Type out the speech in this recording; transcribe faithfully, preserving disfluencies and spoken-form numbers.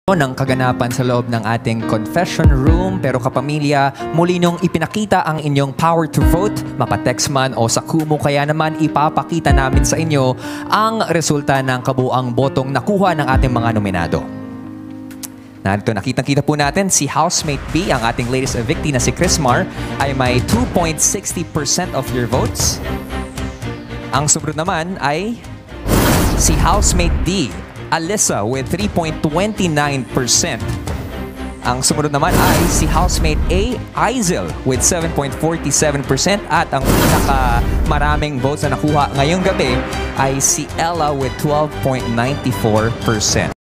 ng kaganapan sa loob ng ating confession room. Pero kapamilya, muli niyong ipinakita ang inyong power to vote, mapatext man o sa Kumu, kaya naman ipapakita namin sa inyo ang resulta ng kabuang botong nakuha ng ating mga nominado. Narito, nakitang-kita po natin si Housemate B, ang ating latest evictee na si Crismar, ay may two point six zero percent of your votes. Ang sumunod naman ay si Housemate D, Alyssa, with three point two nine percent. Ang sumunod naman ay si Housemate A, Aizel, with seven point four seven percent. At ang pinaka maraming votes na nakuha ngayong gabi ay si Ella with twelve point nine four percent.